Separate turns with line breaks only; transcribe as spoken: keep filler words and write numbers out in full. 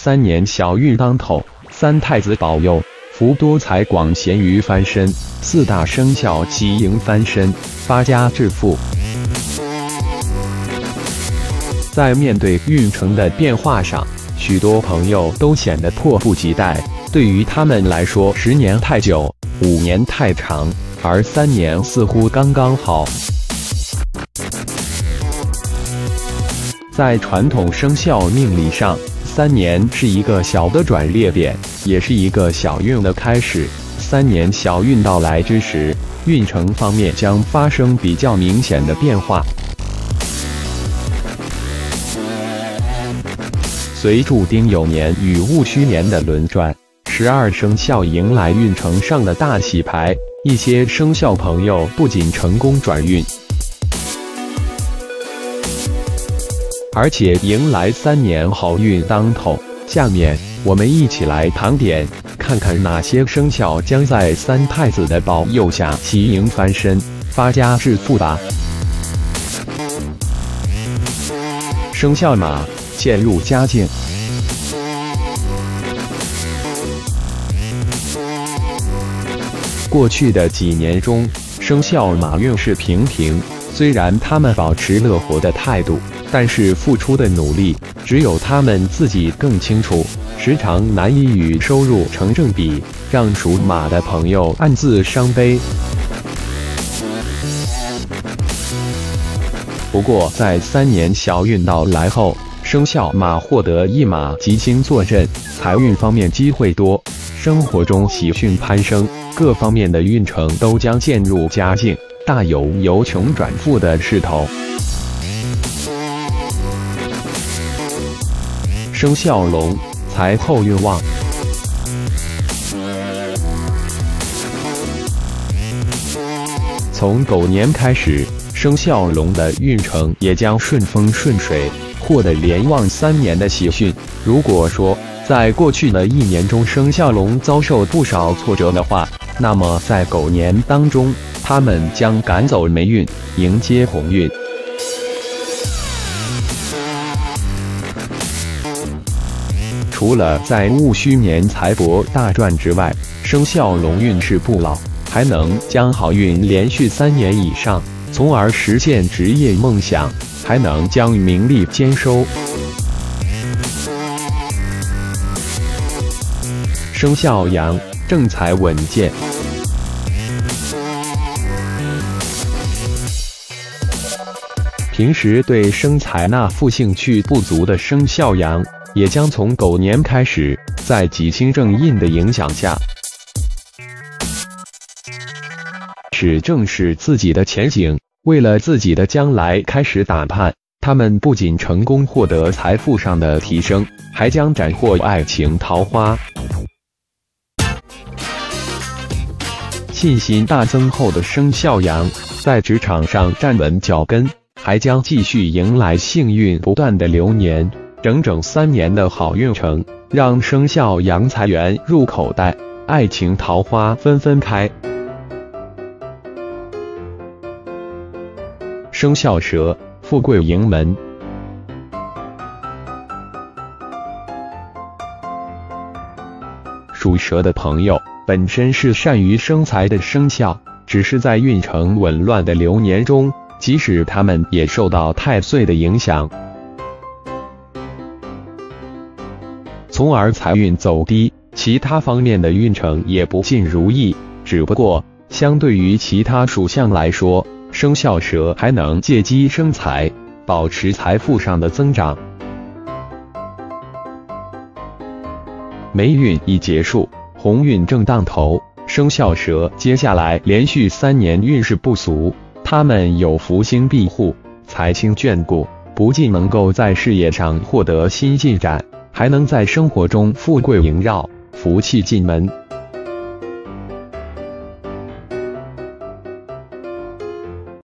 三年小运当头，三太子保佑，福多财广，咸鱼翻身，四大生肖喜迎翻身，发家致富。在面对运程的变化上，许多朋友都显得迫不及待。对于他们来说，十年太久，五年太长，而三年似乎刚刚好。在传统生肖命理上，三年是一个小的转捩点，也是一个小运的开始。三年小运到来之时，运程方面将发生比较明显的变化。随注丁酉年与戊戌年的轮转，十二生肖迎来运程上的大洗牌，一些生肖朋友不仅成功转运，而且迎来三年好运当头。下面我们一起来盘点，看看哪些生肖将在三太子的保佑下喜迎翻身，发家致富吧。生肖马，渐入佳境。过去的几年中，生肖马运势平平，虽然他们保持乐活的态度，但是付出的努力只有他们自己更清楚，时常难以与收入成正比，让属马的朋友暗自伤悲。不过在三年小运到来后，生肖马获得一马吉星坐镇，财运方面机会多，生活中喜讯攀升，各方面的运程都将渐入佳境，大有由穷转富的势头。生肖龙，财后运旺。从狗年开始，生肖龙的运程也将顺风顺水，获得连旺三年的喜讯。如果说在过去的一年中生肖龙遭受不少挫折的话，那么在狗年当中，他们将赶走霉运，迎接鸿运。除了在戊戌年财帛大赚之外，生肖龙运势不老，还能将好运连续三年以上，从而实现职业梦想，还能将名利兼收。生肖羊，正财稳健。平时对生财纳富兴趣不足的生肖羊，也将从狗年开始，在吉星正印的影响下，是正视自己的前景，为了自己的将来开始打判。他们不仅成功获得财富上的提升，还将斩获爱情桃花。信心大增后的生肖羊，在职场上站稳脚跟，还将继续迎来幸运不断的流年。整整三年的好运程，让生肖羊财源入口袋，爱情桃花纷纷开。生肖蛇，富贵迎门。属蛇的朋友本身是善于生财的生肖，只是在运程紊乱的流年中，即使他们也受到太岁的影响，从而财运走低，其他方面的运程也不尽如意。只不过相对于其他属相来说，生肖蛇还能借机生财，保持财富上的增长。霉运已结束，鸿运正当头，生肖蛇接下来连续三年运势不俗，他们有福星庇护，财星眷顾，不仅能够在事业上获得新进展，还能在生活中富贵萦绕，福气进门。